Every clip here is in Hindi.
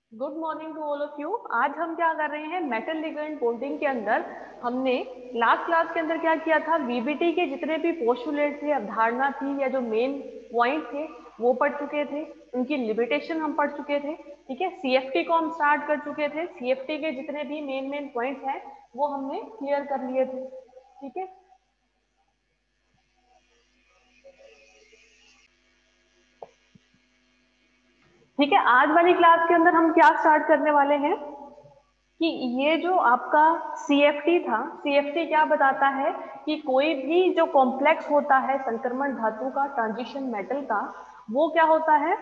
Good morning to all of you. आज हम क्या कर रहे हैं, मेटल लिगेंड बॉन्डिंग के अंदर हमने लास्ट क्लास के अंदर क्या किया था, वीबीटी के जितने भी पोस्टुलेट थे, अवधारणा थी या जो मेन पॉइंट थे वो पढ़ चुके थे। उनकी लिमिटेशन हम पढ़ चुके थे। ठीक है, सीएफटी को हम स्टार्ट कर चुके थे। सीएफटी के जितने भी मेन पॉइंट हैं वो हमने क्लियर कर लिए थे। ठीक है, ठीक है। आज वाली क्लास के अंदर हम क्या स्टार्ट करने वाले हैं कि ये जो आपका सीएफटी था, सीएफटी क्या बताता है कि कोई भी जो कॉम्प्लेक्स होता है संक्रमण धातु का, ट्रांजिशन मेटल का, वो क्या होता है,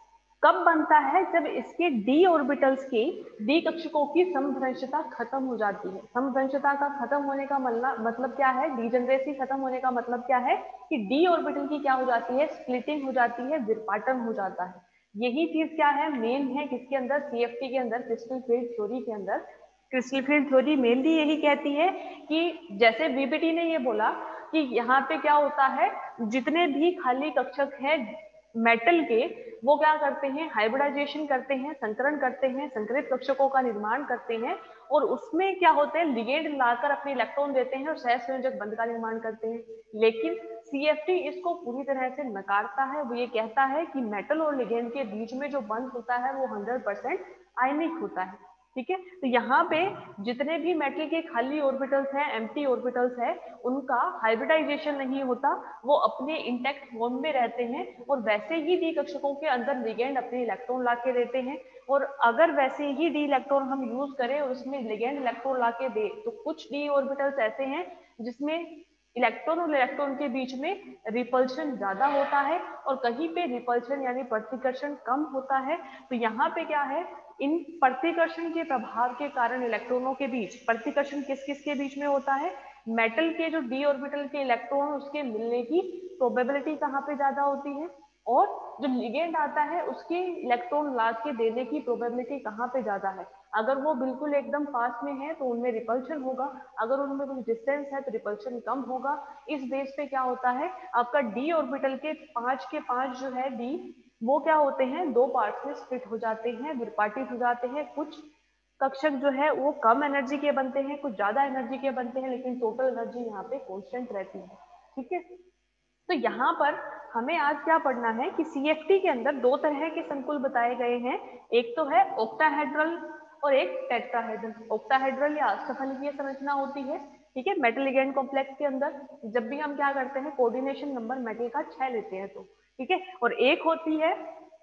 कब बनता है, जब इसके डी ऑर्बिटल्स की, डी कक्षकों की समभ्रंशता खत्म हो जाती है। समभ्रंशता का खत्म होने का मतलब क्या है, डीजनरेसी खत्म होने का मतलब क्या है कि डी ऑर्बिटल की क्या हो जाती है, स्प्लिटिंग हो जाती है, विपाटन हो जाता है। यही चीज क्या है, मेन है किसके अंदर, सीएफटी के अंदर, क्रिस्टल फील्ड थ्योरी के अंदर। क्रिस्टल फील्ड थ्योरी मेनली यही कहती है कि जैसे वीबीटी ने ये बोला कि यहाँ पे क्या होता है, जितने भी खाली कक्षक हैं मेटल के, वो क्या करते हैं, हाइब्रिडाइजेशन करते हैं, संकरण करते हैं, संकरित कक्षकों का निर्माण करते हैं, और उसमें क्या होते हैं, लिगेंड लाकर अपने इलेक्ट्रॉन देते हैं और सहसंयोजक बंध का निर्माण करते हैं। लेकिन सीएफटी इसको पूरी तरह से नकारता है। वो ये कहता है कि मेटल और लिगेंड के बीच में जो बंध होता है वो 100% आयनिक होता है। ठीक है, तो यहाँ पे जितने भी मेटल के खाली ऑर्बिटल्स हैं, एम्प्टी ऑर्बिटल्स हैं, उनका हाइब्रिडाइजेशन नहीं होता, वो अपने इंटैक्ट फॉर्म में रहते हैं, और वैसे ही डी कक्षकों के अंदर लिगेंड अपने इलेक्ट्रॉन ला के देते हैं। और अगर वैसे ही डी इलेक्ट्रॉन हम यूज करें और उसमें लिगेंड इलेक्ट्रॉन ला के दे, तो कुछ डी ऑर्बिटल्स ऐसे हैं जिसमें इलेक्ट्रॉन और इलेक्ट्रॉन के बीच में रिपल्शन ज्यादा होता है, और कहीं पे रिपल्शन यानी प्रतिकर्षण कम होता है। तो यहाँ पे क्या है, इन प्रतिकर्षण के प्रभाव के कारण इलेक्ट्रॉनों के बीच, प्रतिकर्षण किस किस के बीच में होता है, मेटल के जो डी ऑर्बिटल के इलेक्ट्रॉन उसके मिलने की प्रोबेबिलिटी कहाँ पे ज्यादा होती है, और जो लिगेंड आता है उसके इलेक्ट्रॉन ला के देने की प्रोबेबिलिटी कहाँ पे ज्यादा है। अगर वो बिल्कुल एकदम पास में है तो उनमें रिपल्शन होगा, अगर उनमें कुछ डिस्टेंस है तो रिपल्शन कम होगा। इस बेस पे क्या होता है, आपका डी ऑर्बिटल के पांच जो है डी, वो क्या होते हैं, दो पार्ट में स्प्लिट हो जाते हैं, विपाटित हो जाते हैं। कुछ कक्षक जो है वो कम एनर्जी के बनते हैं, कुछ ज्यादा एनर्जी के बनते हैं, लेकिन टोटल एनर्जी यहाँ पे कांस्टेंट रहती है। ठीक है, तो यहाँ पर हमें आज क्या पढ़ना है कि सीएफटी के अंदर दो तरह के संकुल बताए गए हैं। एक तो है ऑक्टाहेड्रल और एक टेट्राहेड्रल। ऑक्टाहेड्रल या अष्टफलकीय संरचना होती है, ठीक है, मेटल लिगेंड कॉम्प्लेक्स के अंदर। जब भी हम क्या करते हैं, कोऑर्डिनेशन नंबर मेटल का 6 लेते हैं तो, ठीक है। और एक होती है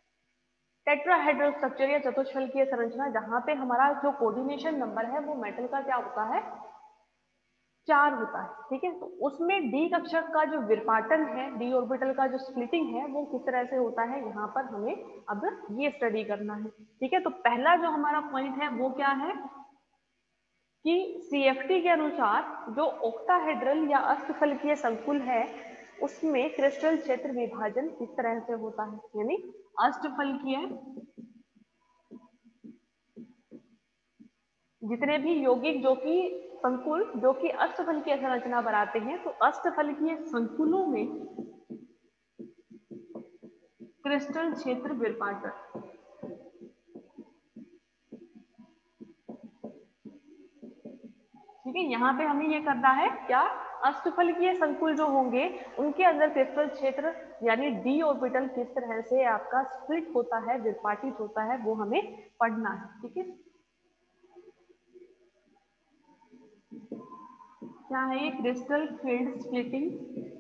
टेट्राहेड्रल स्ट्रक्चर या चतुष्फलकीय संरचना, जहां पे हमारा जो कोऑर्डिनेशन नंबर है वो मेटल का क्या होता है, 4 होता है। ठीक है, तो उसमें डी कक्षक का जो विपाटन है, डी ऑर्बिटल का जो स्प्लिटिंग है, वो किस तरह से होता है, यहाँ पर हमें अब ये स्टडी करना है। ठीक है, तो पहला जो हमारा पॉइंट है वो क्या है कि सीएफटी के अनुसार जो ऑक्टाहेड्रल या अष्टफलकीय संकुल है उसमें क्रिस्टल क्षेत्र विभाजन किस तरह से होता है, यानी अष्टफलकीय जितने भी यौगिक जो कि संकुल जो कि अष्टफलकीय संरचना बनाते हैं, तो अष्टफलकीय संकुलों में क्रिस्टल क्षेत्र विपाटन। ठीक है, यहाँ पे हमें ये करना है क्या, अष्टफलकीय संकुल जो होंगे उनके अंदर क्रिस्टल क्षेत्र यानी डी ऑर्बिटल किस तरह से आपका स्प्लिट होता है, विपाटित होता है, वो हमें पढ़ना है। ठीक है, क्या है ये, crystal field splitting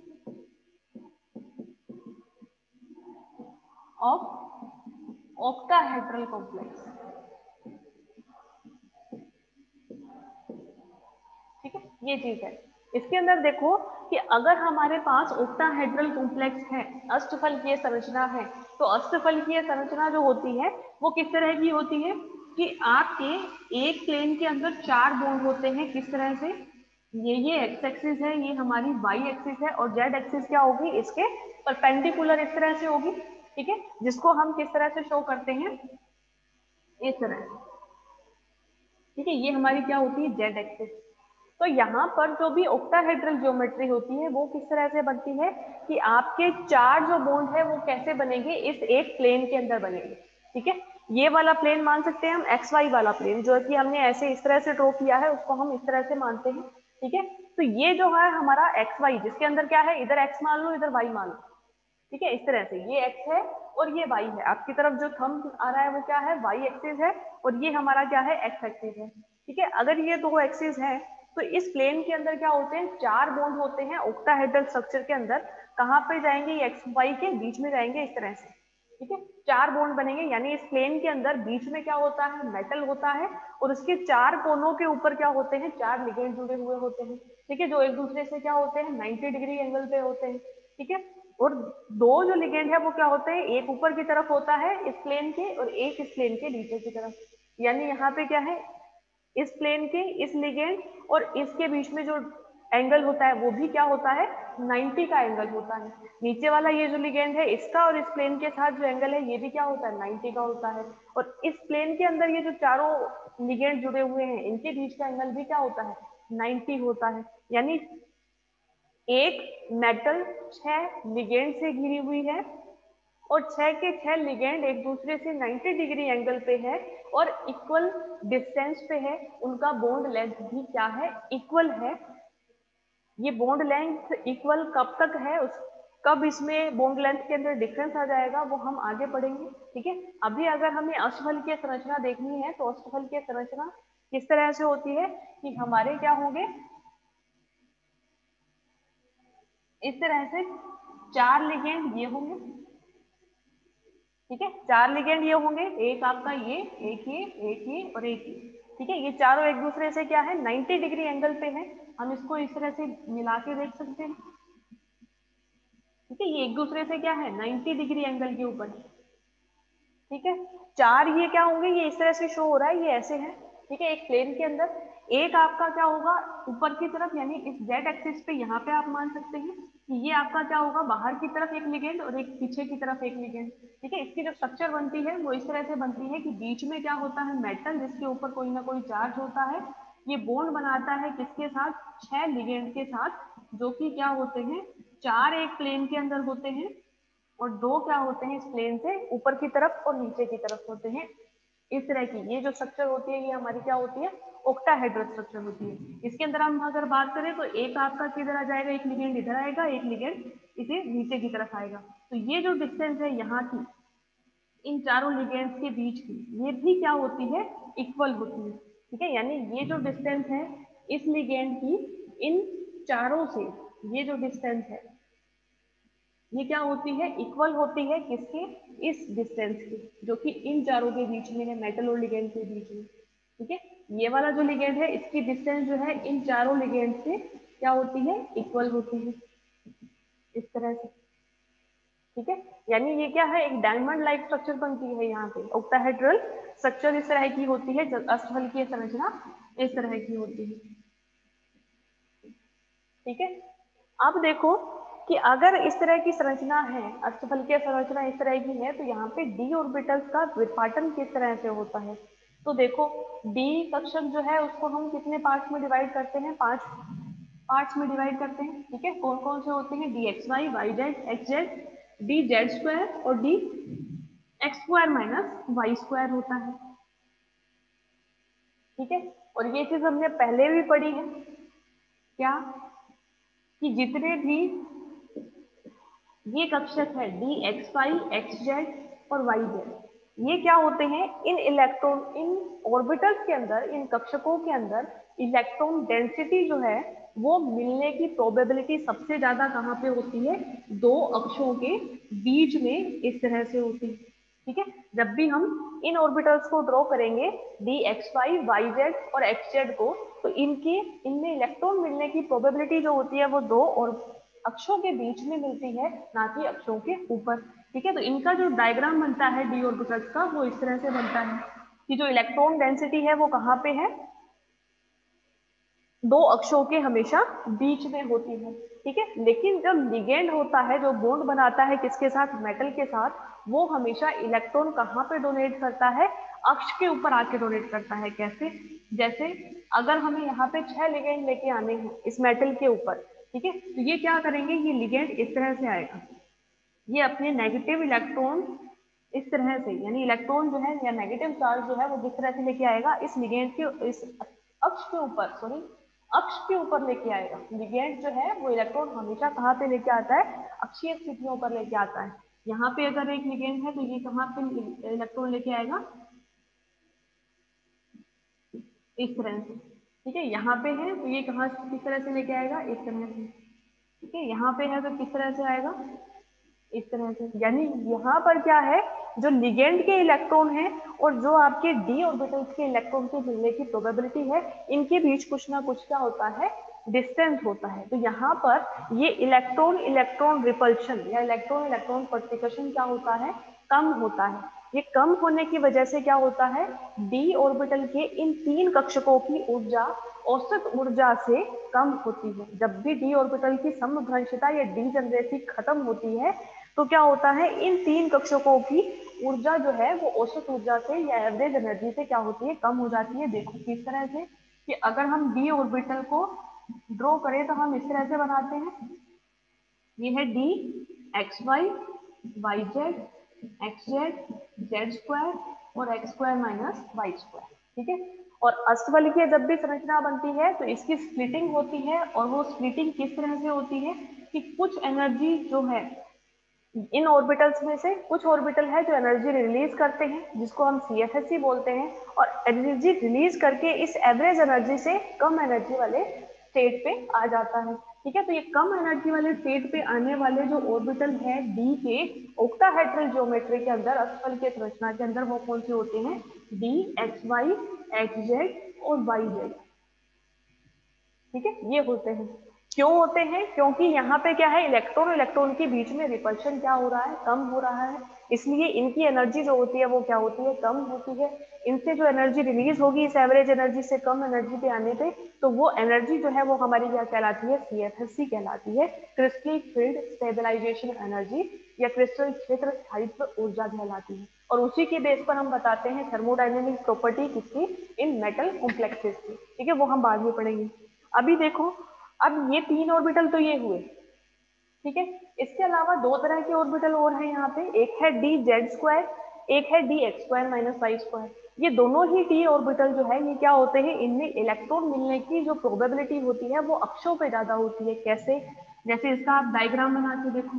of octahedral complex. ठीक है, ये चीज है। इसके अंदर देखो कि अगर हमारे पास ऑक्टाहेड्रल कॉम्प्लेक्स है, अष्टफलकीय संरचना है, तो अष्टफलकीय संरचना जो होती है वो किस तरह की होती है कि आपके एक प्लेन के अंदर 4 बॉन्ड होते हैं। किस तरह से, ये एक्स एक्सिस है, ये हमारी वाई एक्सिस है, और जेड एक्सिस क्या होगी, इसके परपेंडिकुलर इस तरह से होगी। ठीक है, जिसको हम किस तरह से शो करते हैं, इस तरह से। ठीक है, ये हमारी क्या होती है, जेड एक्सिस। तो यहाँ पर जो भी ऑक्टाहेड्रल ज्योमेट्री होती है वो किस तरह से बनती है कि आपके 4 जो बॉन्ड है वो कैसे बनेंगे, इस एक प्लेन के अंदर बनेंगे। ठीक है, ये वाला प्लेन मान सकते हैं हम एक्स वाई वाला प्लेन, जो कि हमने ऐसे इस तरह से ड्रॉ किया है उसको हम इस तरह से मानते हैं। ठीक है, तो ये जो है हमारा एक्स वाई, जिसके अंदर क्या है, इधर एक्स मान लो इधर वाई मान लो। ठीक है, इस तरह से ये एक्स है और ये वाई है, आपकी तरफ जो थंब आ रहा है वो क्या है, वाई एक्सिस है, और ये हमारा क्या है, एक्स एक्सिस है। ठीक है, अगर ये दो एक्सिस हैं तो इस प्लेन के अंदर क्या होते हैं, चार बॉन्ड होते हैं ऑक्टाहेड्रल स्ट्रक्चर के अंदर। कहाँ पे जाएंगे, ये एक्स वाई के बीच में जाएंगे इस तरह से। ठीक है, चार बॉन्ड बनेंगे, यानी इस प्लेन के अंदर बीच में क्या होता है, मेटल होता है, और उसके चार कोनों के ऊपर क्या होते हैं, चार लिगेंड जुड़े हुए होते हैं। ठीक है, जो एक दूसरे से क्या होते हैं, 90 डिग्री एंगल पे होते हैं। ठीक है, और दो जो लिगेंड है वो क्या होते हैं, एक ऊपर की तरफ होता है इस प्लेन के, और एक इस प्लेन के नीचे की तरफ। यानी यहाँ पे क्या है, इस प्लेन के इस लिगेंड और इसके बीच में जो एंगल होता है वो भी क्या होता है, 90 का एंगल होता है। नीचे वाला ये जो लिगेंड है इसका और इस प्लेन के साथ जो एंगल है ये भी क्या होता है, 90 का होता है। और इस प्लेन के अंदर ये जो चारों लिगेंड जुड़े हुए हैं इनके बीच का एंगल भी क्या होता है, 90 होता है। यानी एक मेटल 6 लिगेंड से घिरी हुई है, और 6 के 6 लिगेंड एक दूसरे से 90 डिग्री एंगल पे है और इक्वल डिस्टेंस पे है। उनका बॉन्ड लेंथ भी क्या है, इक्वल है। ये बॉन्ड लेंथ इक्वल कब तक है, उस कब इसमें बॉन्ड लेंथ के अंदर डिफरेंस आ जाएगा वो हम आगे पढ़ेंगे। ठीक है, अभी अगर हमें अष्टफल संरचना देखनी है तो अष्टफल संरचना किस तरह से होती है कि हमारे क्या होंगे, इस तरह से चार लिगेंड ये होंगे। ठीक है, चार लिगेंड ये होंगे, एक आपका ये, एक ये, एक ये और एक ये। ठीक है, ये चारों एक दूसरे से क्या है, 90 डिग्री एंगल पे है। हम इसको इस तरह से मिला के देख सकते हैं। ठीक है, ये एक दूसरे से क्या है, 90 डिग्री एंगल के ऊपर है। ठीक है, चार ये क्या होंगे, ये इस तरह से शो हो रहा है, ये ऐसे है। ठीक है, एक प्लेन के अंदर एक आपका क्या होगा ऊपर की तरफ, यानी इस जेड एक्सिस पे यहाँ पे आप मान सकते हैं कि ये आपका क्या होगा, बाहर की तरफ एक लिगेंड और एक पीछे की तरफ एक लिगेंड। ठीक है, इसकी जो स्ट्रक्चर बनती है वो इस तरह से बनती है कि बीच में क्या होता है, मेटल जिसके ऊपर कोई ना कोई चार्ज होता है। ये बॉन्ड बनाता है किसके साथ, 6 लिगेंड के साथ, जो कि क्या होते हैं, चार एक प्लेन के अंदर होते हैं और दो क्या होते हैं, इस प्लेन से ऊपर की तरफ और नीचे की तरफ होते हैं। इस तरह की ये जो स्ट्रक्चर होती है ये हमारी क्या होती है, ऑक्टाहेड्रल स्ट्रक्चर होती है। इसके अंदर हम अगर बात करें तो एक आपका किधर आ जाएगा, एक लिगेंड इधर आएगा, एक लिगेंड इसे नीचे की तरफ आएगा। तो ये जो डिस्टेंस है यहाँ की इन चारों लिगेंड्स के बीच की, ये भी क्या होती है, इक्वल होती है। ठीक है, यानी ये जो डिस्टेंस है इस लिगेंड की इन चारों से, ये जो डिस्टेंस है ये क्या होती है, इक्वल होती है किसके, इस डिस्टेंस की, जो कि इन चारों के बीच में है, मेटल और लिगेंड के बीच में। ठीक है, ये वाला जो लिगेंड है इसकी डिस्टेंस जो है इन चारों लिगेंड से क्या होती है, इक्वल होती है, इस तरह से। ठीक है, यानी ये क्या है, एक डायमंड लाइक स्ट्रक्चर बनती है यहाँ पे, ऑक्टाहेड्रल स्ट्रक्चर इस तरह की होती है, अष्टफल की संरचना इस तरह की होती है। ठीक है, अब देखो कि अगर इस तरह की संरचना है, अष्टफल की संरचना इस तरह की है, तो यहाँ पे डी ऑर्बिटल्स का विपाटन किस तरह से होता है। तो देखो डी कक्षक जो है उसको हम कितने पार्ट्स में डिवाइड करते हैं, 5 पार्ट्स में डिवाइड करते हैं। ठीक है, कौन कौन से होते हैं, D X Y, Y Z, X Z, D Z square और D X square minus Y square होता है। ठीक है, और ये चीज हमने पहले भी पढ़ी है, क्या, कि जितने भी ये कक्षक है D X Y, X Z और वाई जेड, ये क्या होते हैं, इन इलेक्ट्रॉन, इन ऑर्बिटल्स के अंदर, इन कक्षकों के अंदर इलेक्ट्रॉन डेंसिटी जो है वो मिलने की प्रोबेबिलिटी सबसे ज्यादा कहाँ पे होती है, दो अक्षों के बीच में इस तरह से होती है। ठीक है, जब भी हम इन ऑर्बिटल्स को ड्रॉ करेंगे D X Y, Y Z और एक्स जेड को, तो इनके इनमें इलेक्ट्रॉन मिलने की प्रोबेबिलिटी जो होती है वो दो और अक्षों के बीच में मिलती है, ना कि अक्षों के ऊपर। ठीक है, तो इनका जो डायग्राम बनता है डी ऑर्बिटल्स का वो इस तरह से बनता है कि जो इलेक्ट्रॉन डेंसिटी है वो कहाँ पे है, दो अक्षों के हमेशा बीच में होती है। ठीक है, लेकिन जब लिगेंड होता है, जो बॉन्ड बनाता है किसके साथ, मेटल के साथ, वो हमेशा इलेक्ट्रॉन कहाँ पे डोनेट करता है, अक्ष के ऊपर आके डोनेट करता है। कैसे, जैसे अगर हमें यहाँ पे 6 लिगेंड लेके आने हैं इस मेटल के ऊपर, ठीक है, तो ये क्या करेंगे, ये लिगेंड इस तरह से आएगा, ये अपने नेगेटिव इलेक्ट्रॉन इस तरह से, यानी इलेक्ट्रॉन जो है या नेगेटिव चार्ज जो है वो किस तरह से लेके आएगा, इस लिगेंड के इस अक्ष के ऊपर, सॉरी अक्ष के ऊपर लेके आएगा। लिगेंड जो है वो इलेक्ट्रॉन हमेशा कहाँ पे लेके आता है, अक्षीय स्थितियों पर लेके आता है। यहाँ पे अगर एक लिगेंड है तो ये कहाँ पे इलेक्ट्रॉन लेके आएगा, इस तरह से। ठीक है, यहाँ पे है तो ये कहाँ किस तरह से लेके आएगा, इस तरह से। ठीक है, यहाँ पे है तो किस तरह से आएगा, इस तरह से। यानी यहाँ पर क्या है, जो लिगेंड के इलेक्ट्रॉन है और जो आपके डी ऑर्बिटल्स के इलेक्ट्रॉन के मिलने की प्रोबेबिलिटी है, इनके बीच कुछ ना कुछ क्या होता है, डिस्टेंस होता है। तो यहाँ पर ये इलेक्ट्रॉन इलेक्ट्रॉन रिपल्शन या इलेक्ट्रॉन इलेक्ट्रॉन पर्टिकशन क्या होता है, कम होता है। ये कम होने की वजह से क्या होता है, डी ऑर्बिटल के इन तीन कक्षकों की ऊर्जा औसत ऊर्जा से कम होती है। जब भी डी ऑर्बिटल की समभ्रंशता या डीजनरेसी खत्म होती है तो क्या होता है, इन तीन कक्षकों की ऊर्जा जो है वो औसत ऊर्जा से या एवरेज एनर्जी से क्या होती है, कम हो जाती है। देखो किस तरह से, कि अगर हम डी ऑर्बिटल को ड्रॉ करें तो हम इस तरह से बनाते हैं, ये है D X Y, Y Z, X Z, Z square और X square minus Y square. ठीक है, और अष्टबलीय जब भी संरचना बनती है तो इसकी स्प्लिटिंग होती है, और वो स्प्लिटिंग किस तरह से होती है कि कुछ एनर्जी जो है इन ऑर्बिटल्स में से कुछ ऑर्बिटल है जो एनर्जी रिलीज करते हैं जिसको हम सीएफएससी बोलते हैं, और एनर्जी रिलीज करके इस एवरेज एनर्जी से कम एनर्जी वाले स्टेट पे आ जाता है। ठीक है, तो ये कम एनर्जी वाले स्टेट पे आने वाले जो ऑर्बिटल है डी के ओक्टाहेड्रल ज्योमेट्री के अंदर, अष्टफल के संरचना के अंदर, वो कौन से होते हैं, D X Y, X Z और वाई जेड। ठीक है, ये होते हैं। क्यों होते हैं, क्योंकि यहाँ पे क्या है, इलेक्ट्रॉन इलेक्ट्रॉन के बीच में रिपल्शन क्या हो रहा है, कम हो रहा है। इसलिए इनकी एनर्जी जो होती है वो क्या होती है, कम होती है। इनसे जो एनर्जी रिलीज होगी इस एवरेज एनर्जी से कम एनर्जी पे आने पे, तो वो एनर्जी जो है वो हमारी क्या कहलाती है, सीएफएससी कहलाती है, क्रिस्टल फील्ड स्टेबलाइजेशन एनर्जी या क्रिस्टल क्षेत्र स्थायित्व ऊर्जा कहलाती है। और उसी के बेस पर हम बताते हैं थर्मोडाइनेमिक प्रॉपर्टी किसकी, इन मेटल कॉम्प्लेक्सेस की। ठीक है, वो हम बाद में पढ़ेंगे। अभी देखो, अब ये तीन ऑर्बिटल तो ये हुए। ठीक है, इसके अलावा दो तरह के ऑर्बिटल और हैं यहाँ पे, एक है डी जेड स्क्वायर, एक है D X square minus Y square. ये दोनों ही डी ऑर्बिटल जो है ये क्या होते हैं, इनमें इलेक्ट्रॉन मिलने की जो प्रोबेबिलिटी होती है वो अक्षों पे ज्यादा होती है। कैसे, जैसे इसका आप डायग्राम बना के देखो।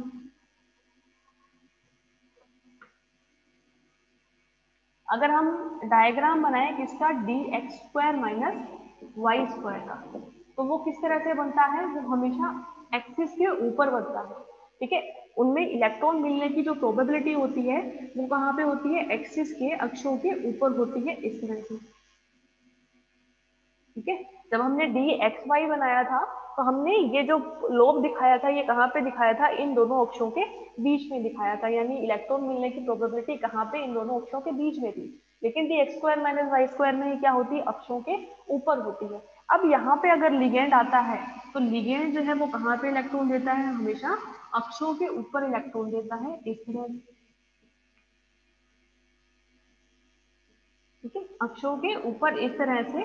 अगर हम डायग्राम बनाए किसका, D X square minus Y square का, तो वो किस तरह से बनता है, वो हमेशा एक्सिस के ऊपर बनता है। ठीक है, उनमें इलेक्ट्रॉन मिलने की जो प्रोबेबिलिटी होती है वो कहाँ पे होती है, एक्सिस के अक्षों के ऊपर होती है, इस तरह से। ठीक है, जब हमने डी एक्स वाई बनाया था तो हमने ये जो लोब दिखाया था ये कहाँ पे दिखाया था, इन दोनों अक्षों के बीच में दिखाया था। यानी इलेक्ट्रॉन मिलने की प्रोबेबिलिटी कहाँ पे, इन दोनों अक्षों के बीच में थी। लेकिन D X square minus Y square में क्या होती है, अक्षों के ऊपर होती है। अब यहाँ पे अगर लिगेंड आता है तो लिगेंड जो है वो कहाँ पे इलेक्ट्रॉन देता है, हमेशा अक्षों के ऊपर इलेक्ट्रॉन देता है, इस तरह। ठीक है, अक्षों के ऊपर इस तरह से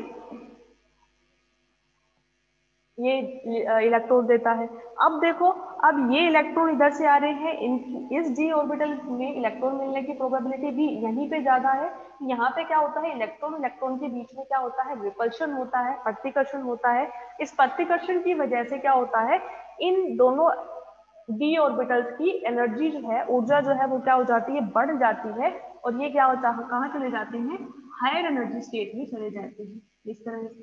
ये इलेक्ट्रॉन देता है। अब देखो, अब ये इलेक्ट्रॉन इधर से आ रहे हैं, इस डी ऑर्बिटल में इलेक्ट्रॉन मिलने की प्रोबेबिलिटी भी यहीं पे ज्यादा है। यहाँ पे क्या होता है, इलेक्ट्रॉन इलेक्ट्रॉन के बीच में क्या होता है, रिपल्शन होता है, प्रतिकर्षण होता है। इस प्रतिकर्षण की वजह से क्या होता है, इन दोनों डी ऑर्बिटल्स की एनर्जी जो है, ऊर्जा जो है वो क्या हो जाती है, बढ़ जाती है। और ये क्या होता है, कहाँ चले जाते हैं, हायर एनर्जी स्टेट में चले जाते हैं, इस तरह से।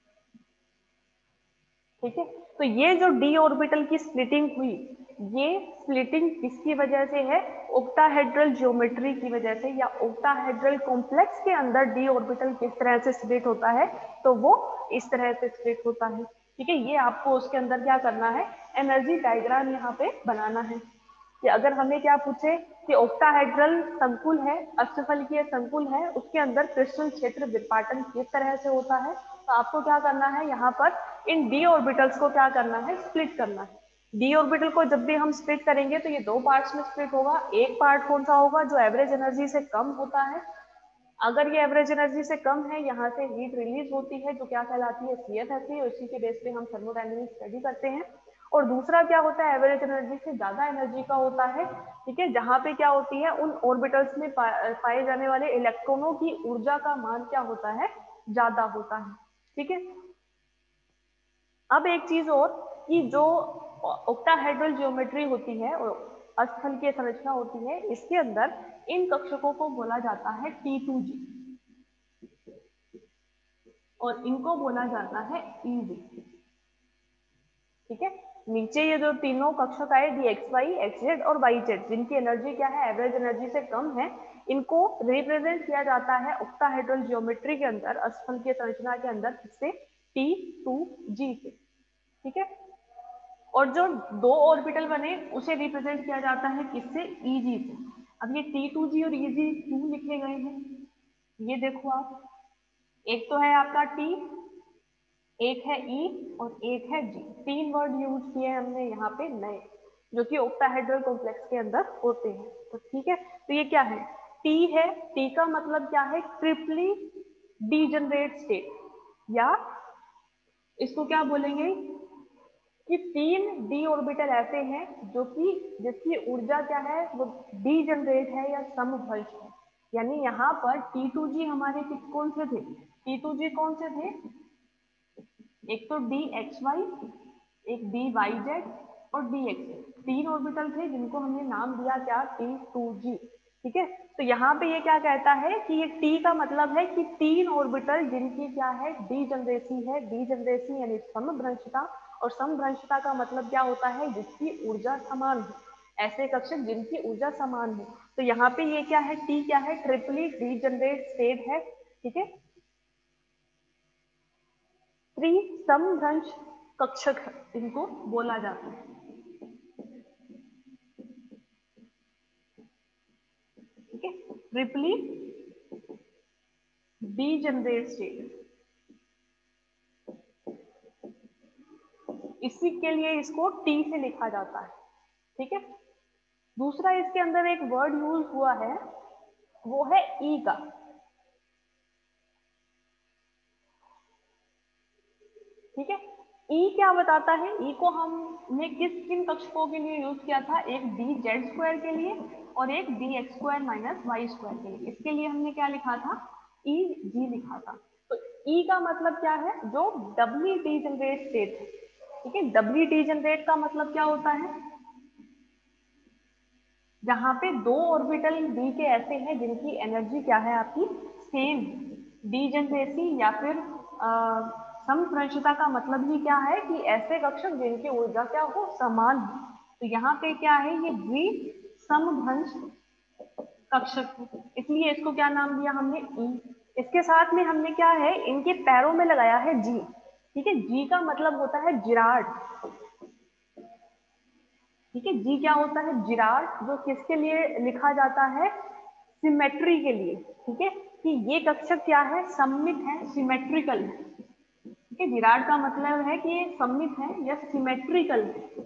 ठीक है, तो ये जो डी ऑर्बिटल की स्प्लिटिंग हुई, ये स्प्लिटिंग किसकी वजह से है, ओक्टाहेड्रल ज्योमेट्री की वजह से, या ओक्टाहेड्रल कॉम्प्लेक्स के अंदर डी ऑर्बिटल किस तरह से स्प्लिट होता है, तो वो इस तरह से स्प्लिट होता है। ठीक है, ये आपको उसके अंदर क्या करना है, एनर्जी डायग्राम यहाँ पे बनाना है। कि अगर हमें क्या पूछे कि ऑक्टाहेड्रल संकुल है, अष्टफलकीय संकुल है, उसके अंदर क्रिस्टल क्षेत्र विपाटन किस तरह से होता है, तो आपको क्या करना है, यहाँ पर इन डी ऑर्बिटल्स को क्या करना है, स्प्लिट करना है। डी ऑर्बिटल को जब भी हम स्प्लिट करेंगे तो ये दो पार्ट्स में स्प्लिट होगा। एक पार्ट कौन सा होगा, जो एवरेज एनर्जी से कम होता है। अगर ये एवरेज एनर्जी से कम है, यहाँ से हीट रिलीज होती है जो क्या कहलाती है, सीएफएससी, और इसी के बेस पे हम थर्मोडायनेमिक स्टडी करते हैं। और दूसरा क्या होता है, एवरेज एनर्जी से ज्यादा एनर्जी का होता है, ठीक है, जहां पे क्या होती है, उन ऑर्बिटल्स में पाए जाने वाले इलेक्ट्रॉनों की ऊर्जा का मान क्या होता है, ज्यादा होता है, ठीक है। अब एक चीज और, कि जो ऑक्टाहेड्रल ज्योमेट्री होती है और अस्थल संरचना होती है, इसके अंदर इन कक्षकों को बोला जाता है T2G और इनको बोला जाता है EG, ठीक है। नीचे ये जो तीनों कक्षक आए DXY, XZ और YZ, जिनकी एनर्जी क्या है, एवरेज एनर्जी से कम है, इनको रिप्रेजेंट किया जाता है ऑक्टाहेड्रल ज्योमेट्री के अंदर, अस्थल की संरचना के अंदर, किससे, T2G से, ठीक है। और जो दो ऑर्बिटल बने उसे रिप्रेजेंट किया जाता है किससे, EG से। अब ये T2G और EG क्यों लिखे गए हैं, ये देखो आप, एक तो है आपका T, एक है E और एक है G, तीन वर्ड यूज किए हमने यहाँ पे नए, जो कि ऑक्टाहेड्रल कॉम्प्लेक्स के अंदर होते हैं, तो ठीक है। तो ये क्या है, T है, T का मतलब क्या है, ट्रिपली डीजनरेट स्टेट, या इसको क्या बोलेंगे कि तीन डी ऑर्बिटल ऐसे हैं जो कि जिसकी ऊर्जा क्या है, वो डी जनरेट है या समभ्रंश है। यानी यहाँ पर T2G हमारे कौन से थे, T2G कौन से थे, एक तो DXY, एक DYZ और DXZ, तीन ऑर्बिटल थे जिनको हमने नाम दिया क्या, T2G, ठीक है। तो यहाँ पे ये क्या कहता है कि ये T का मतलब है कि तीन ऑर्बिटल जिनकी क्या है, डीजनरेसी है, डीजनरेसी यानी समभ्रंशता, और समभ्रंशता का मतलब क्या होता है, जिसकी ऊर्जा समान हो, ऐसे कक्षक जिनकी ऊर्जा समान हो। तो यहाँ पे ये क्या है, T क्या है, ट्रिपली डीजनरेट स्टेट है, ठीक है, त्रिसमभ्रंश कक्षक इनको बोला जाता है, ठीक है, ट्रिपली डीजनरेट स्टेट, इसी के लिए इसको T से लिखा जाता है, ठीक है। दूसरा इसके अंदर एक वर्ड यूज हुआ है, वो है E का, ठीक है। E क्या बताता है, E को हमने किन कक्षकों के लिए यूज किया था, एक DZ² के लिए और एक DX² माइनस Y² के लिए, इसके लिए हमने क्या लिखा था, EG लिखा था। तो E का मतलब क्या है, जो डबली डीजनरेट स्टेट है, ठीक है। डबली डीजनरेट का मतलब क्या होता है, जहां पे दो ऑर्बिटल डी के ऐसे हैं जिनकी एनर्जी क्या है आपकी, सेम, डीजनरेसी या फिर समभ्रंशता का मतलब ही क्या है, कि ऐसे कक्षक जिनकी ऊर्जा क्या हो, समान हो। तो यहाँ पे क्या है, ये द्वि समभ्रंश कक्षक है, इसलिए इसको क्या नाम दिया हमने, ई। इसके साथ में हमने क्या है, इनके पैरों में लगाया है जी, ठीक है। जी का मतलब होता है जिराड, ठीक है। जी क्या होता है, जिराड, जो किसके लिए लिखा जाता है, सिमेट्री के लिए, ठीक है, कि ये कक्षक क्या है, सममित है, सिमेट्रिकल है, ठीक है। जिराड का मतलब है कि ये सममित है या सिमेट्रिकल है,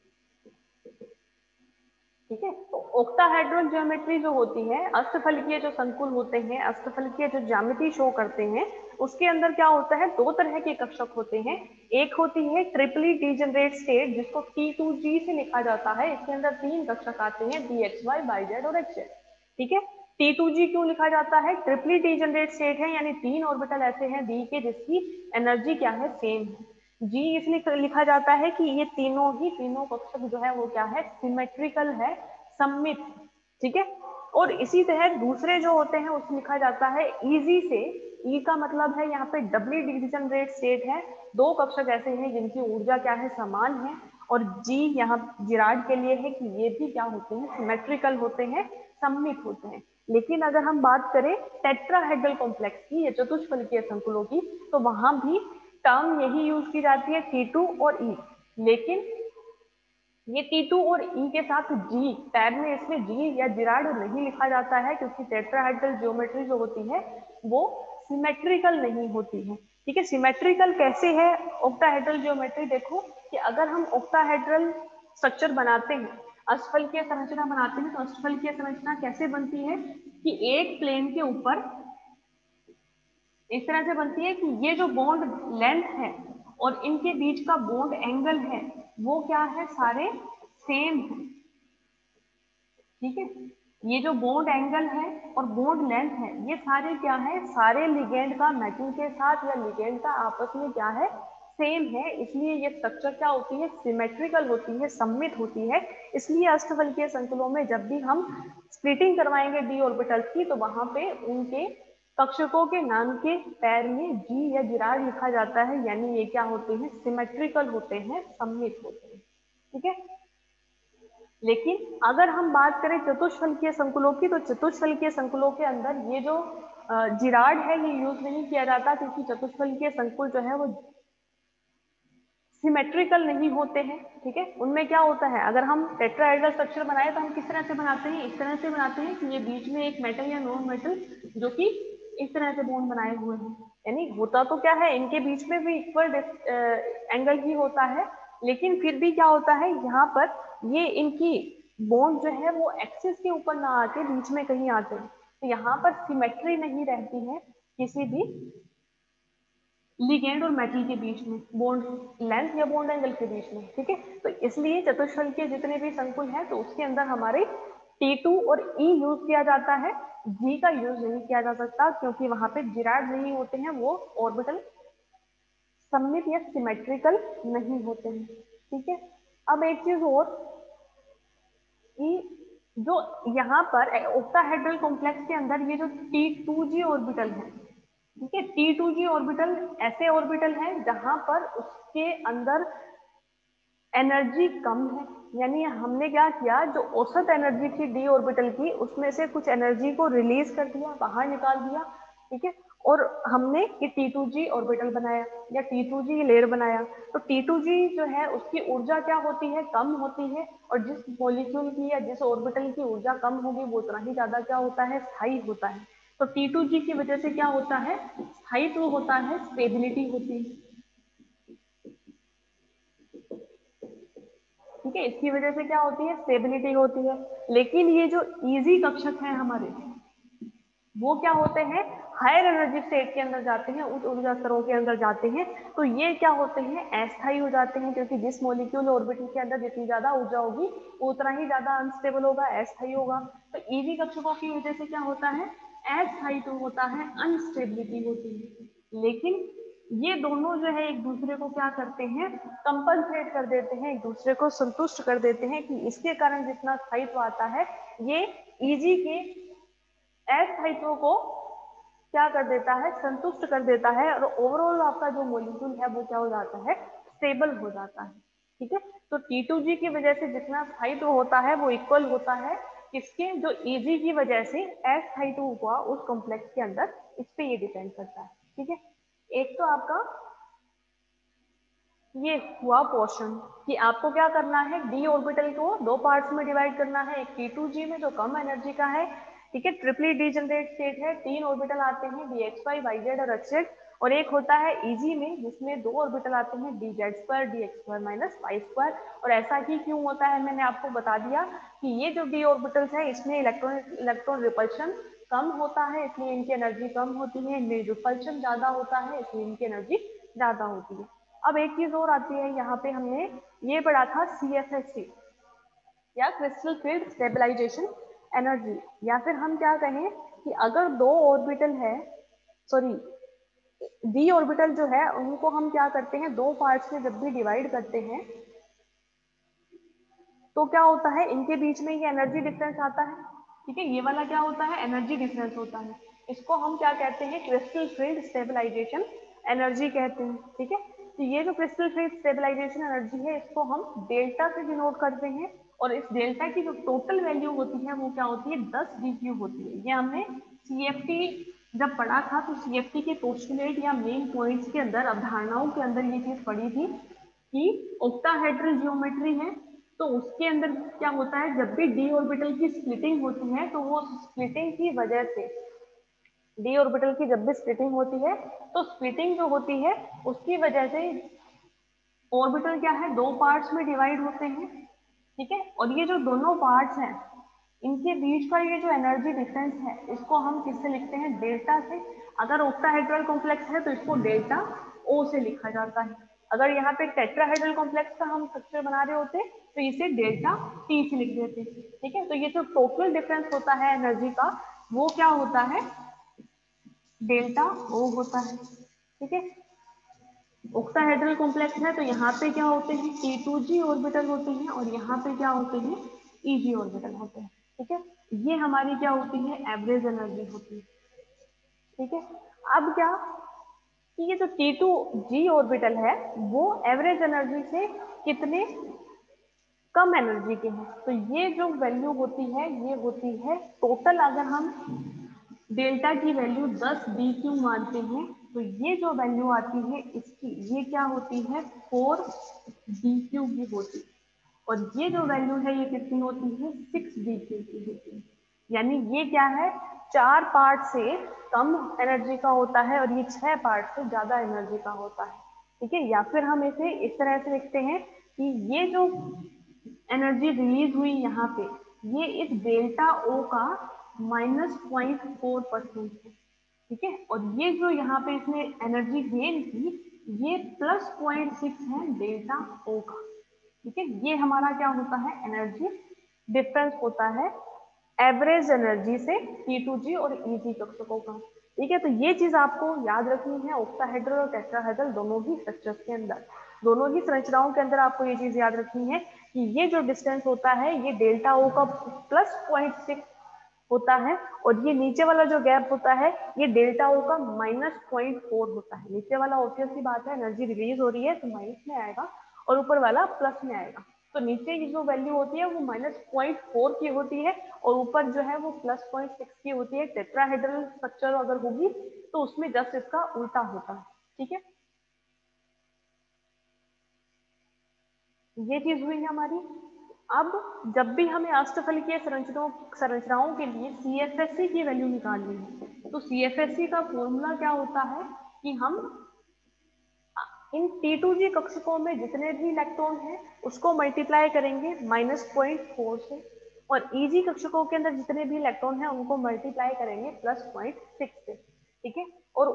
ठीक है। तो ऑक्टाहेड्रल ज्योमेट्री जो होती है, अष्टफलकीय जो संकुल होते हैं, अष्टफलकीय जो ज्यामिति शो करते हैं, उसके अंदर क्या होता है, दो तरह के कक्षक होते हैं। एक होती है ट्रिपली डीजनरेट स्टेट, जिसको T2G से लिखा जाता है, इसके अंदर तीन कक्षक आते हैं, DXY, YZ और XZ, ठीक है। T2G क्यों लिखा जाता है, ट्रिपली डीजनरेट स्टेट है, यानी तीन ऑर्बिटल ऐसे हैं डी के जिसकी एनर्जी क्या है, सेम है। जी इसलिए लिखा जाता है कि ये तीनों कक्षक जो है वो क्या है, सिमेट्रिकल है, सममित, ठीक है। और इसी तरह दूसरे जो होते हैं उसमें लिखा जाता है इजी से। ई का मतलब है यहाँ पे डबली डीजनरेट स्टेट है, दो कक्षक ऐसे हैं जिनकी ऊर्जा क्या है, समान है। और जी यहाँ जिराड के लिए है कि ये भी क्या होते हैं, सिमेट्रिकल होते हैं, सममित होते हैं। लेकिन अगर हम बात करें टेट्राहेड्रल कॉम्प्लेक्स की या चतुष्फलकीय संकुलों की, तो वहां भी टर्म यही यूज की जाती है, T2 और E। लेकिन ये T2 और E के साथ G, पैर में इसमें G या जिराड नहीं लिखा जाता है, क्योंकि टेट्राहेड्रल ज्योमेट्री जो होती है वो सिमेट्रिकल नहीं होती है, ठीक है। सिमेट्रिकल कैसे है ऑक्टाहेड्रल ज्योमेट्री, देखो कि अगर हम ऑक्टाहेड्रल स्ट्रक्चर बनाते हैं, अष्टफलकीय संरचना बनाते हैं, तो अष्टफलकीय संरचना कैसे बनती है, कि एक प्लेन के ऊपर इस तरह से बनती है कि ये जो बॉन्ड लेंथ है और इनके बीच का बॉन्ड एंगल है, वो क्या है, सारे सेम है। ठीक है, ये जो बॉन्ड एंगल है और बॉन्ड लेंथ है, ये सारे क्या है, सारे लिगेंड का मैचिंग के साथ या लिगेंड का आपस में क्या है, सेम है। इसलिए ये स्ट्रक्चर क्या होती है, सिमेट्रिकल होती है, सममित होती है। इसलिए अष्टफलकीय संकुलों में जब भी हम स्प्लिटिंग करवाएंगे डी ऑर्बिटल्स की, तो वहां पे उनके कक्षकों के नाम के पैर में जी या जिराड लिखा जाता है, यानी ये क्या होते हैं, सिमेट्रिकल होते हैं, सममित होते हैं। ठीक है, लेकिन अगर हम बात करें चतुष्फलकीय संकुलों की, तो चतुष्फलकीय संकुलों के अंदर ये जो जिराड है ये यूज नहीं किया जाता, क्योंकि चतुष्फलकीय संकुल जो है वो सिमेट्रिकल नहीं होते हैं। ठीक है, उनमें क्या होता है, अगर हम टेट्राहेड्रल स्ट्रक्चर बनाए तो हम किस तरह से बनाते हैं, इस तरह से बनाते हैं कि ये बीच में एक मेटल या नॉन मेटल जो कि इस तरह से बॉन्ड बनाए हुए हैं। यानी होता तो क्या है, इनके बीच में भी इक्वल एंगल ही होता है, लेकिन फिर भी क्या होता है, यहाँ पर ये इनकी बॉन्ड जो है वो एक्सिस के ऊपर ना आके बीच में कहीं आते हैं, तो यहाँ पर सिमेट्री नहीं रहती है किसी भी लिगेंड और मेटल के बीच में, बॉन्ड लेंथ या बॉन्ड एंगल के बीच में। ठीक है, तो इसलिए चतुष्फलक के जितने भी संकुल हैं, तो उसके अंदर हमारे T2 और E यूज किया जाता है, G का यूज नहीं किया जा सकता, क्योंकि वहां पे जिराड नहीं होते हैं, वो ऑर्बिटल सममित या सिमेट्रिकल नहीं होते हैं। ठीक है, अब एक चीज और कि जो यहाँ पर ऑक्टाहेड्रल कॉम्प्लेक्स के अंदर ये जो T2G ऑर्बिटल है, ठीक है, T2G ऑर्बिटल ऐसे ऑर्बिटल है जहां पर उसके अंदर एनर्जी कम है। यानी हमने क्या किया, जो औसत एनर्जी थी डी ऑर्बिटल की, उसमें से कुछ एनर्जी को रिलीज कर दिया, बाहर निकाल दिया। ठीक है, और हमने ये T2G ऑर्बिटल बनाया या T2G लेयर बनाया। तो T2G जो है उसकी ऊर्जा क्या होती है, कम होती है, और जिस मॉलिक्यूल की या जिस ऑर्बिटल की ऊर्जा कम होगी वो उतना ही ज्यादा क्या होता है, स्थायी होता है। तो T2G की वजह से क्या होता है, स्थायित्व होता है, स्टेबिलिटी होती है। ठीक है, इसकी वजह से क्या होती है, स्टेबिलिटी होती है। लेकिन ये जो इजी कक्षक है हमारे, वो क्या होते हैं, हायर एनर्जी स्टेट के अंदर जाते हैं, उच्च ऊर्जा स्तरों के अंदर जाते हैं, तो ये क्या होते हैं, अस्थायी हो जाते हैं, क्योंकि जिस मॉलिक्यूल ऑर्बिटल के अंदर जितनी ज्यादा ऊर्जा होगी उतना ही ज्यादा अनस्टेबल होगा, अस्थायी होगा। तो इजी कक्षकों की वजह से क्या होता है, अस्थायित्व होता है, अनस्टेबिलिटी होती है। लेकिन ये दोनों जो है एक दूसरे को क्या करते हैं, कंपनसेट कर देते हैं, एक दूसरे को संतुष्ट कर देते हैं, कि इसके कारण जितना स्थायित्व आता है, ये इजी के अस्थायित्व को क्या कर देता है, संतुष्ट कर देता है, और ओवरऑल आपका जो मॉलिक्यूल है वो क्या हो जाता है, स्टेबल हो जाता है। ठीक है, तो T2G की वजह से जितना स्थायित्व होता है वो इक्वल होता है किसके, जो Eg की वजह से अस्थायित्व हुआ उस कॉम्प्लेक्स के अंदर, इस पे ये डिपेंड करता है। ठीक है, एक तो आपका ये हुआ पोर्शन कि आपको क्या करना है, डी ऑर्बिटल को दो पार्ट्स में डिवाइड करना है, एक T2G में जो कम एनर्जी का है, ठीक है, ट्रिपली डीजनरेट स्टेट है, तीन ऑर्बिटल आते हैं dxy, yz और hz, और एक होता है Eg में जिसमें दो ऑर्बिटल आते हैं dz2, dx2 माइनस y2। और ऐसा ही क्यों होता है, मैंने आपको बता दिया कि ये जो डी ऑर्बिटल्स है इसमें इलेक्ट्रॉन रिपल्शन कम होता है, इसलिए इनकी एनर्जी कम होती है, इनमें रिपल्शन ज्यादा होता है, इसलिए इनकी एनर्जी ज्यादा होती है। अब एक चीज और आती है, यहाँ पे हमने ये पढ़ा था CFST या क्रिस्टल फील्ड स्टेबलाइजेशन एनर्जी, या फिर हम क्या कहें कि अगर दो ऑर्बिटल है, सॉरी डी ऑर्बिटल जो है उनको हम क्या करते हैं, दो पार्ट्स में जब भी डिवाइड करते हैं तो क्या होता है, इनके बीच में ये एनर्जी डिफरेंस आता है। ठीक है, ये वाला क्या होता है, एनर्जी डिफरेंस होता है, इसको हम क्या कहते हैं, क्रिस्टल फील्ड स्टेबलाइजेशन एनर्जी कहते हैं। ठीक है, तो ये जो क्रिस्टल फील्ड स्टेबलाइजेशन एनर्जी है इसको हम डेल्टा से डिनोट करते हैं, और इस डेल्टा की जो टोटल वैल्यू होती है वो क्या होती है, 10 डीक्यू होती है। ये हमने CFT जब पढ़ा था तो CFT के पोस्टुलेट या मेन पॉइंट्स के अंदर, अवधारणाओं के अंदर ये चीज पढ़ी थी कि ऑक्टाहेड्रल जियोमेट्री है, तो उसके अंदर क्या होता है, जब भी डी ऑर्बिटल की स्प्लिटिंग होती है तो वो स्प्लिटिंग की वजह से, डी ऑर्बिटल की जब भी स्प्लिटिंग होती है तो स्प्लिटिंग जो होती है उसकी वजह से ऑर्बिटल क्या है, दो पार्ट्स में डिवाइड होते हैं। ठीक है, और ये जो दोनों पार्ट्स हैं इनके बीच का ये जो एनर्जी डिफरेंस है इसको हम किससे लिखते हैं, डेल्टा से। अगर ऑक्टाहेड्रल कॉम्प्लेक्स है तो इसको डेल्टा O से लिखा जाता है। अगर यहाँ पे टेट्राहेड्रल कॉम्प्लेक्स का हम स्ट्रक्चर बना रहे होते तो इसे डेल्टा टी से लिख देते। ठीक है, तो ये जो टोटल डिफरेंस होता है एनर्जी का वो क्या होता है, डेल्टा ओ होता है। ठीक है, ऑक्टाहेड्रल कॉम्प्लेक्स है तो यहाँ पे क्या होते हैं, T2G ऑर्बिटल होते हैं और यहाँ पे क्या होते हैं, EG ऑर्बिटल होते हैं। ठीक है, ये हमारी क्या होती है, एवरेज एनर्जी होती है। ठीक है, अब क्या कि ये जो T2G ऑर्बिटल है वो एवरेज एनर्जी से कितने कम एनर्जी के हैं, तो ये जो वैल्यू होती है ये होती है टोटल, अगर हम डेल्टा की वैल्यू 10 BQ मानते हैं तो ये जो वैल्यू आती है इसकी ये क्या होती है 4 BQ की होती है, और ये जो वैल्यू है ये कितनी होती है 6 BQ की होती है। यानी ये क्या है, 4 पार्ट से कम एनर्जी का होता है और ये 6 पार्ट से ज्यादा एनर्जी का होता है। ठीक है, या फिर हम इसे इस तरह से लिखते हैं कि ये जो एनर्जी रिलीज हुई यहाँ पे ये इस डेल्टा ओ का -0.4% है। ठीक है, और ये जो यहाँ पे इसने एनर्जी गेन की ये +0.6 है डेल्टा ओ का। ठीक है, ये हमारा क्या होता है, एनर्जी डिफरेंस होता है एवरेज एनर्जी से T2G और EG कक्षकों का। ठीक है, तो ये चीज आपको याद रखनी है ऑक्टाहेड्रल और टेट्राहेड्रल दोनों ही स्ट्रक्चर्स के अंदर, दोनों ही संरचनाओं के अंदर आपको ये चीज याद रखनी है कि ये जो डिस्टेंस होता है ये डेल्टा ओ का +0.6 होता है और ये नीचे वाला जो गैप होता है ये डेल्टा ओ का -0.4 होता है। नीचे वाला ऑब्वियस सी बात है एनर्जी रिलीज हो रही है तो माइनस में आएगा और ऊपर वाला प्लस में आएगा, तो नीचे की जो वैल्यू होती है वो -0.4 की होती है और ऊपर जो है वो +0.6 की होती है। टेट्राहेड्रल स्ट्रक्चर अगर होगी तो उसमें जस्ट इसका उल्टा होता है। ठीक है, ये चीज हुई है हमारी। अब जब भी हमें अष्टफलकीय संरचनाओं के लिए CFSE की वैल्यू निकालनी है तो CFSE का फॉर्मूला क्या होता है कि हम इन T2G कक्षकों में जितने भी इलेक्ट्रॉन हैं उसको मल्टीप्लाई करेंगे -0.4 से और EG कक्षकों के अंदर जितने भी इलेक्ट्रॉन हैं उनको मल्टीप्लाई करेंगे +0.6 से। ठीक है, और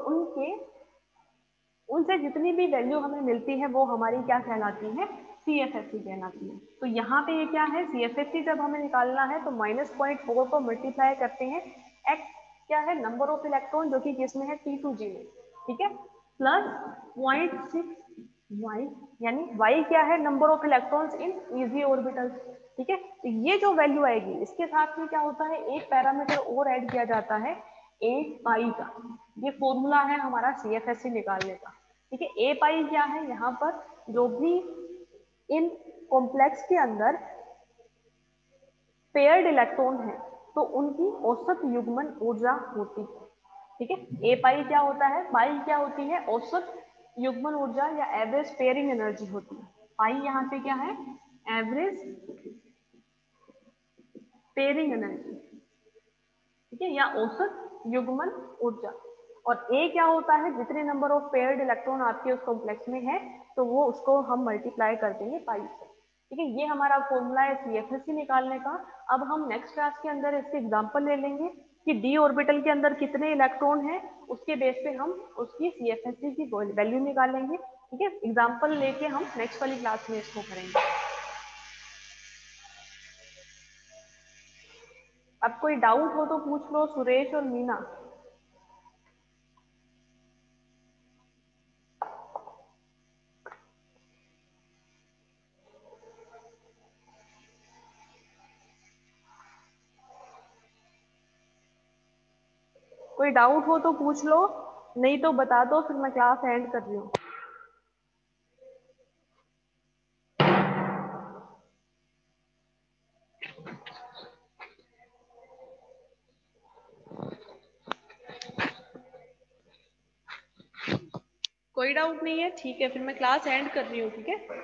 उनसे जितनी भी वैल्यू हमें मिलती है वो हमारी क्या कहलाती है, CFSE कहलाती है। तो यहाँ पे ये क्या है, CFSE जब हमें निकालना है तो -0.4 को मल्टीप्लाई करते हैं, x क्या है, नंबर ऑफ इलेक्ट्रॉन जो कि किसमें है, T2G में। ठीक है, प्लस 0.6 y, यानी y क्या है, number of electrons in EG orbitals. ठीक है, तो ये जो वैल्यू आएगी इसके साथ में क्या होता है, एक पैरामीटर और ऐड किया जाता है ए पाई का। ये फॉर्मूला है हमारा CFSE निकालने का। ठीक है, ए पाई क्या है, यहाँ पर जो भी इन कॉम्प्लेक्स के अंदर पेयर्ड इलेक्ट्रॉन है तो उनकी औसत युग्मन ऊर्जा होती है। ठीक है, ए पाई क्या होता है, पाई क्या होती है, औसत युग्मन ऊर्जा या एवरेज पेयरिंग एनर्जी होती है। पाई यहाँ पे क्या है, एवरेज पेयरिंग एनर्जी। ठीक है, या औसत युग्मन ऊर्जा। और ए क्या होता है, जितने नंबर ऑफ पेयर्ड इलेक्ट्रॉन आपके उस कॉम्प्लेक्स में है तो वो उसको हम मल्टीप्लाई कर देंगे पाई से। ठीक है, ये हमारा फॉर्मूला है CFSE निकालने का। अब हम नेक्स्ट क्लास के अंदर इसके एग्जांपल ले लेंगे कि डी ऑर्बिटल के अंदर कितने इलेक्ट्रॉन हैं, उसके बेस पे हम उसकी CFSE की वैल्यू निकालेंगे। ठीक है, एग्जाम्पल लेके हम नेक्स्ट वाली क्लास में इसको करेंगे। अब कोई डाउट हो तो पूछ लो सुरेश और मीना। कोई डाउट हो तो पूछ लो, नहीं तो बता दो, फिर मैं क्लास एंड कर रही हूँ। कोई डाउट नहीं है, ठीक है, फिर मैं क्लास एंड कर रही हूँ। ठीक है,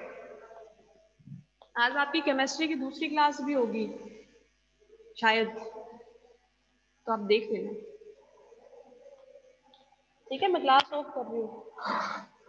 आज आपकी केमिस्ट्री की दूसरी क्लास भी होगी शायद, तो आप देख लेना। ठीक है, मैं क्लास ऑफ कर रही हूँ।